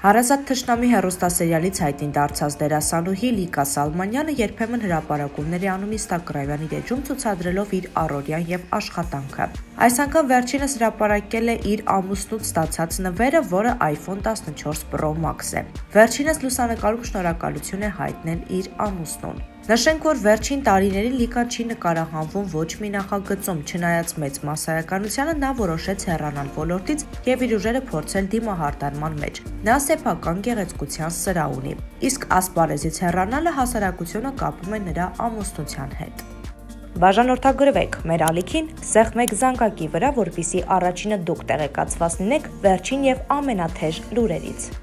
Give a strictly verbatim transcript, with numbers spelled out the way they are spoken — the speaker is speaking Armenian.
Հարազատ թշնամի հեռուստասերիալից հայտնի դարձած դերասանուհի Լիկա Սալմանյանը երբեմն հրապարակումների անում Ինստագրամյան իր էջում ցուցադրելով իր առօրյան եւ աշխատանքը։ Այս անգամ վերջինս հրապարակել է իր ամուսնուց ստացած նվերը, որը iPhone տասնչորս Pro Max է։ Վերջինս լուսանկարում շնորհակալություն է հայտնել իր ամուսնուն։ Նշենք, որ վերջին տարիներին Լիկան չի նկարահանվում ոչ մի նախագծում, չնայած մեծ մասսայականությանը նա որոշեց հեռանալ ոլորտից եւ իր ուժերը փորձել դիմահարդարման մեջ։ Նա սեփական գեղեցկության սրահ ունի, իսկ ասպարեզից հեռանալը հասարակությունը կապում է նրա ամուսնության հետ։ Բաժանորդագրվեք մեր ալիքին սեղմ մեկ զանգակի վրա, որպեսզի առաջինը դուք տեղեկացված լինեք վերջին եւ ամենաթեժ լուրերից։